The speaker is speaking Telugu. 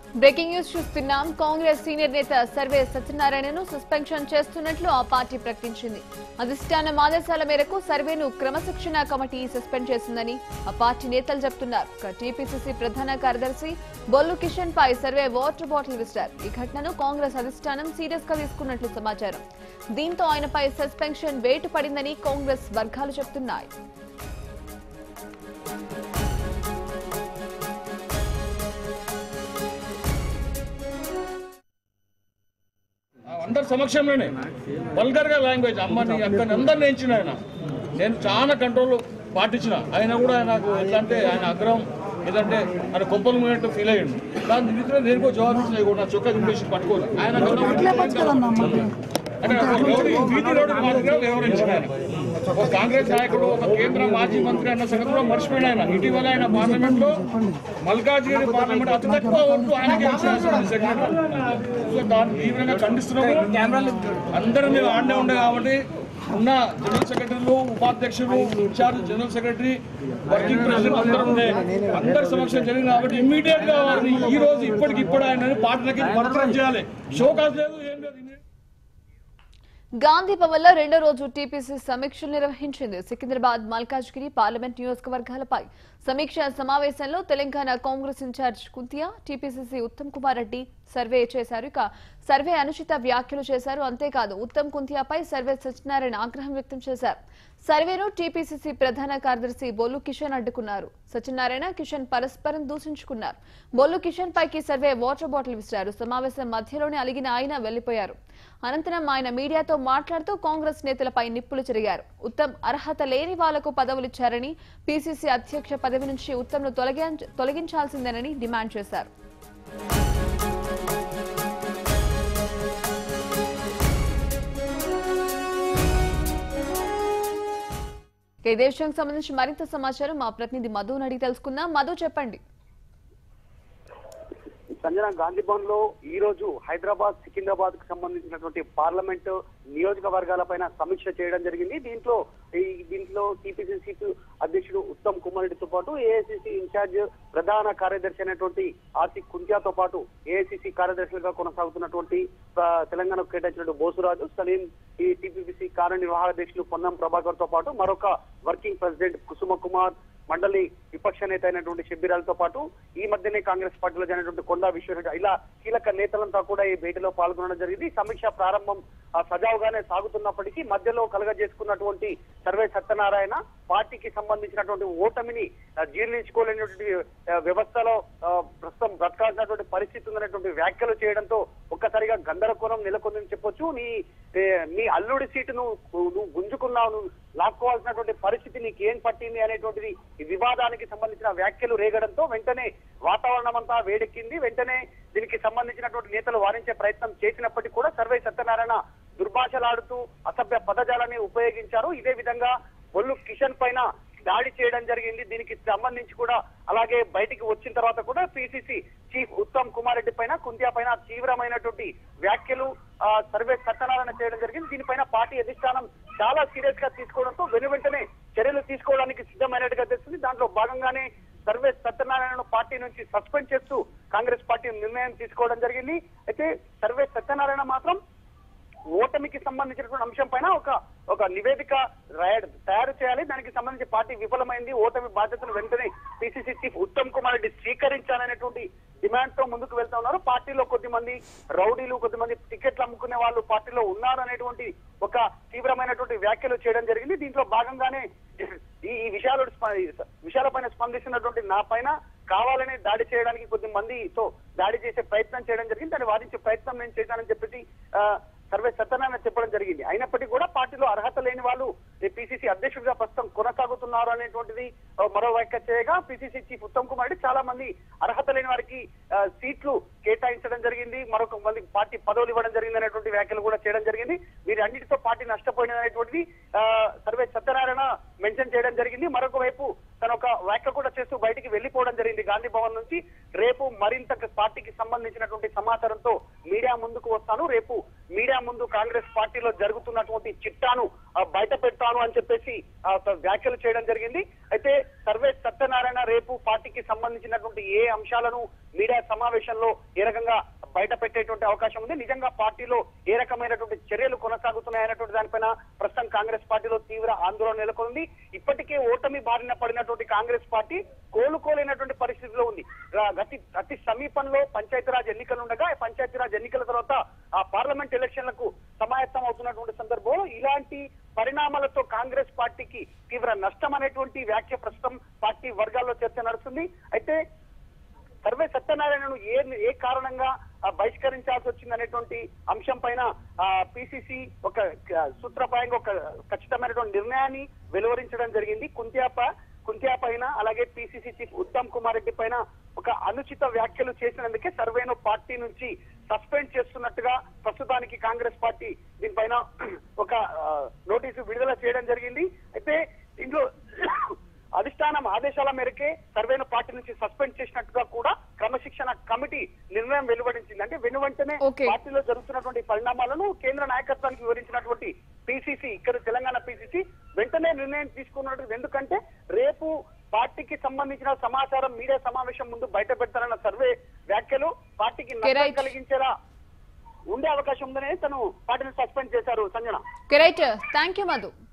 బ్రేకింగ్ న్యూస్ చూస్తున్నాం. కాంగ్రెస్ సీనియర్ నేత సర్వే సత్యనారాయణను సస్పెన్షన్ చేస్తున్నట్లు ఆ పార్టీ ప్రకటించింది. అధిష్టానం ఆదేశాల మేరకు సర్వేను క్రమశిక్షణ కమిటీ సస్పెండ్ చేసిందని ఆ పార్టీ నేతలు చెబుతున్నారు. టీపీసీసీ ప్రధాన కార్యదర్శి బొల్లు కిషన్ పై సర్వే వాటర్ బాటిల్ విసిరారు. ఈ ఘటనను కాంగ్రెస్ అధిష్టానం సీరియస్ గా తీసుకున్నట్లు సమాచారం. దీంతో ఆయనపై సస్పెన్షన్ వేటు పడిందని కాంగ్రెస్ వర్గాలు చెబుతున్నాయి. అందరి సమక్షంలోనే వల్గర్ గా లాంగ్వేజ్ అమ్మని అక్కని అందరిని ఎంచిన ఆయన నేను చాలా కంట్రోల్ పాటించిన. ఆయన కూడా నాకు ఎట్లా అంటే ఆయన అగ్రహం ఏదంటే ఆయన గొప్పలు మూమెంట్ ఫీల్ అయ్యిండు. దాని రీతిలో నేను కూడా జవాబు ఇచ్చిన నా చొక్కా ఇంపేసి పట్టుకోవాలి ఆయన వివరించిన ఆయన ఒక కాంగ్రెస్ నాయకుడు ఒక కేంద్ర మాజీ మంత్రి అన్న సంగతి కూడా మర్చిపోయిన ఆయన. ఇటీవల ఆయన పార్లమెంట్ లో మల్కాజ్గిరి పార్లమెంట్ అతి తక్కువ ఓట్లు ఆయనకి సో దాన్ని తీవ్రంగా ఖండిస్తున్నాము. అందరూ మేము ఆడనే ఉండే కాబట్టి ఉన్న జనరల్ సెక్రటరీలు ఉపాధ్యక్షులు incharge general secretary working president అందరూ ఉండే అందరి సమక్షం జరిగింది కాబట్టి ఇమ్మీడియట్ గా వారిని ఈ రోజు ఇప్పటికిప్పుడు ఆయన పార్టీలకి బర్తరఫ్ చేయాలి. షోకాస్ లేదు ఏం లేదు. గాంధీ భవన్ లో రెండో రోజు టీపీసీ సమీక్షలు నిర్వహించింది. సికింద్రాబాద్ మల్కాజ్గిరి పార్లమెంట్ నియోజకవర్గాలపై సమీక్ష సమావేశంలో తెలంగాణ కాంగ్రెస్ ఇన్ఛార్జ్ కుంతియా, టీపీసీసీ ఉత్తమ్ కుమార్ రెడ్డి సర్వే చేశారు. ఇక సర్వే అనుచిత వ్యాఖ్యలు చేశారు. అంతేకాదు ఉత్తమ్ కుంతియాపై సర్వే సత్యనారాయణ ఆగ్రహం వ్యక్తం చేశారు. సర్వేను టీపీసీసీ ప్రధాన కార్యదర్శి బొల్లు కిషన్ అడ్డుకున్నారు. సత్యనారాయణ, కిషన్ పరస్పరం దూషించుకున్నారు. బొల్లు కిషన్ పైకి సర్వే వాటర్ బాటిల్ విసిరారు. సమావేశం మధ్యలోనే అలిగిన ఆయన వెళ్లిపోయారు. అనంతరం ఆయన మీడియాతో మాట్లాడుతూ కాంగ్రెస్ నేతలపై నిప్పులు చెరిగారు. ఉత్తమ్ అర్హత లేని వాళ్లకు పదవులిచ్చారని, పీసీసీ అధ్యక్ష పదవి నుంచి ఉత్తమ్ను తొలగించాల్సిందేనని డిమాండ్ చేశారు. ఇదే విషయానికి సంబంధించి మరింత సమాచారం మా ప్రతినిధి మధుని అడిగి తెలుసుకుందాం. మధు, చెప్పండి. సంజన, గాంధీ భవన్ లో ఈ రోజు హైదరాబాద్ సికింద్రాబాద్ కు సంబంధించినటువంటి పార్లమెంట్ నియోజకవర్గాలపైన సమీక్ష చేయడం జరిగింది. దీంట్లో టీపీసీసీ అధ్యక్షుడు ఉత్తమ్ కుమార్ రెడ్డితో పాటు ఏఐసీసీ ఇన్ఛార్జ్ ప్రధాన కార్యదర్శి అయినటువంటి ఆర్సి కుంత్యాతో పాటు ఏఐసీసీ కార్యదర్శులుగా కొనసాగుతున్నటువంటి తెలంగాణకు కేటాయించినటువంటి బోసురాజు సలీం, ఈ టీపీసీ కార్యనిర్వాహక అధ్యక్షులు పొన్నం ప్రభాకర్ తో పాటు మరొక వర్కింగ్ ప్రెసిడెంట్ కుసుమ కుమార్, మండలి విపక్ష నేత అయినటువంటి షబ్బీరాలతో పాటు ఈ మధ్యనే కాంగ్రెస్ పార్టీలో జరిగినటువంటి కొండా విశ్వేశ్వర ఇలా కీలక నేతలంతా కూడా ఈ భేటీలో పాల్గొనడం జరిగింది. సమీక్ష ప్రారంభం సజావుగానే సాగుతున్నప్పటికీ మధ్యలో కలగజేసుకున్నటువంటి సర్వే సత్యనారాయణ పార్టీకి సంబంధించినటువంటి ఓటమిని జీర్ణించుకోలేనటువంటి వ్యవస్థలో ప్రస్తుతం బ్రతకాల్సినటువంటి పరిస్థితి ఉందనేటువంటి వ్యాఖ్యలు చేయడంతో ఒక్కసారిగా గందరగోళం నెలకొందని చెప్పొచ్చు. నీ అల్లుడి సీటును నువ్వు గుంజుకున్నావు, నువ్వు లాక్కోవాల్సినటువంటి పరిస్థితి నీకు ఏం పట్టింది అనేటువంటిది ఈ వివాదానికి సంబంధించిన వ్యాఖ్యలు రేగడంతో వెంటనే వాతావరణం అంతా వేడెక్కింది. వెంటనే దీనికి సంబంధించినటువంటి నేతలు వారించే ప్రయత్నం చేసినప్పటికీ కూడా సర్వే సత్యనారాయణ దుర్భాషలాడుతూ అసభ్య పదజాలాన్ని ఉపయోగించారు. ఇదే విధంగా బొల్లు కిషన్ పైన దాడి చేయడం జరిగింది. దీనికి సంబంధించి కూడా అలాగే బయటికి వచ్చిన తర్వాత కూడా పీసీసీ చీఫ్ ఉత్తమ్ కుమార్ రెడ్డి పైన, కుంతియా పైన తీవ్రమైనటువంటి వ్యాఖ్యలు సర్వే సత్యనారాయణ చేయడం జరిగింది. దీనిపైన పార్టీ అధిష్టానం చాలా సీరియస్ గా తీసుకోవడంతో వెనువెంటనే చర్యలు తీసుకోవడానికి సిద్ధమైనట్టుగా తెలుస్తుంది. దాంట్లో భాగంగానే సర్వే సత్యనారాయణను పార్టీ నుంచి సస్పెండ్ చేస్తూ కాంగ్రెస్ పార్టీ నిర్ణయం తీసుకోవడం జరిగింది. అయితే సర్వే సత్యనారాయణ మాత్రం ఓటమికి సంబంధించినటువంటి అంశం పైన ఒక నివేదిక తయారు చేయాలి. దానికి సంబంధించి పార్టీ విఫలమైంది. ఓటమి బాధ్యతను వెంటనే పీసీసీ చీఫ్ ఉత్తమ్ కుమార్ రెడ్డి స్వీకరించాలనేటువంటి డిమాండ్ తో ముందుకు వెళ్తా ఉన్నారు. పార్టీలో కొద్దిమంది రౌడీలు, కొద్దిమంది టికెట్లు అమ్ముకునే వాళ్ళు పార్టీలో ఉన్నారు అనేటువంటి ఒక తీవ్రమైనటువంటి వ్యాఖ్యలు చేయడం జరిగింది. దీంట్లో భాగంగానే ఈ విషయాలపైన స్పందిస్తున్నటువంటి నా పైన కావాలని దాడి చేయడానికి కొద్ది మందితో దాడి చేసే ప్రయత్నం చేయడం జరిగింది. దాన్ని వాదించే ప్రయత్నం నేను చేశానని చెప్పేసి సర్వే సత్యనారాయణ చెప్పడం జరిగింది. అయినప్పటికీ కూడా పార్టీలో అర్హత లేని వాళ్ళు పీసీసీ అధ్యక్షుడిగా ప్రస్తుతం కొనసాగుతున్నారు అనేటువంటిది మరో వ్యాఖ్య చేయగా, పీసీసీ చీఫ్ ఉత్తమ్ కుమార్ రెడ్డి చాలా మంది అర్హత లేని వారికి సీట్లు కేటాయించడం జరిగింది, మరొక మంది పార్టీ పదవులు ఇవ్వడం జరిగింది అనేటువంటి వ్యాఖ్యలు కూడా చేయడం జరిగింది. వీరి అన్నిటితో పార్టీ నష్టపోయినది అనేటువంటిది సర్వే సత్యనారాయణ మెన్షన్ చేయడం జరిగింది. మరొక వైపు తన ఒక వ్యాఖ్య కూడా చేస్తూ బయటికి వెళ్లిపోవడం జరిగింది గాంధీ భవన్ నుంచి. రేపు మరింత పార్టీకి సంబంధించినటువంటి సమాచారంతో మీడియా ముందుకు వస్తాను, రేపు మీడియా ముందు కాంగ్రెస్ పార్టీలో జరుగుతున్నటువంటి చిట్టాను బయట పెడతాను అని చెప్పేసి వ్యాఖ్యలు చేయడం జరిగింది. అయితే సర్వే సత్యనారాయణ రేపు పార్టీకి సంబంధించినటువంటి ఏ అంశాలను మీడియా సమావేశంలో ఏ రకంగా బయట పెట్టేటువంటి అవకాశం ఉంది, నిజంగా పార్టీలో ఏ రకమైనటువంటి చర్యలు కొనసాగుతున్నాయనేటువంటి దానిపైన ప్రస్తుతం కాంగ్రెస్ పార్టీలో తీవ్ర ఆందోళన నెలకొంది. ఇప్పటికే ఓటమి బారిన పడినటువంటి కాంగ్రెస్ పార్టీ కోలుకోలేనటువంటి పరిస్థితిలో ఉంది. అతి సమీపంలో పంచాయతీరాజ్ ఎన్నికలు ఉండగా పంచాయతీరాజ్ ఎన్నికల తర్వాత ఆ పార్లమెంట్ ఎలక్షన్లకు సమాయత్తం అవుతున్నటువంటి సందర్భంలో ఇలాంటి పరిణామాలతో కాంగ్రెస్ పార్టీకి తీవ్ర నష్టం అనేటువంటి వ్యాఖ్య ప్రస్తుతం పార్టీ వర్గాల్లో చర్చ నడుస్తుంది. అయితే సర్వే సత్యనారాయణను ఏ కారణంగా బహిష్కరించాల్సి వచ్చింది అనేటువంటి అంశం పైన పిసిసి ఒక సూత్రప్రాయంగా ఒక ఖచ్చితమైనటువంటి నిర్ణయాన్ని వెలువరించడం జరిగింది. కుంత్యా పైన అలాగే పిసిసి చీఫ్ ఉత్తమ్ కుమార్ రెడ్డి పైన ఒక అనుచిత వ్యాఖ్యలు చేసినందుకే సర్వేను పార్టీ నుంచి సస్పెండ్ చేస్తున్నట్టుగా ప్రస్తుతానికి కాంగ్రెస్ పార్టీ దీనిపైన ఒక నోటీసు విడుదల చేయడం జరిగింది. అయితే దీంట్లో అధిష్టానం ఆదేశాల మేరకే సర్వేను పార్టీ నుంచి సస్పెండ్ చేసినట్టుగా కూడా క్రమశిక్షణ కమిటీ నిర్ణయం వెలువడించింది. అంటే వెనువెంటనే పార్టీలో జరుగుతున్నటువంటి పరిణామాలను కేంద్ర నాయకత్వానికి వివరించినటువంటి పిసిసి, ఇక్కడ తెలంగాణ పిసిసి వెంటనే నిర్ణయం తీసుకున్నట్టు. ఎందుకంటే రేపు పార్టీకి సంబంధించిన సమాచారం మీడియా సమావేశం ముందు బయట పెడతారన్న సర్వే వ్యాఖ్యలు పార్టీకి నష్టం కలిగించేలా ఉండే అవకాశం ఉందనే తను పార్టీని సస్పెండ్ చేశారు. సంజన. Thank you Madhu.